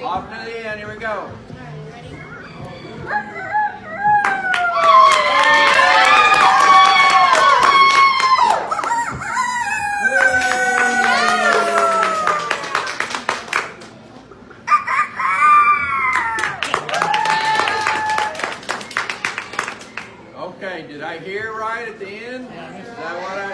Off to the end. Here we go. Okay, did I hear right at the end? Is that what I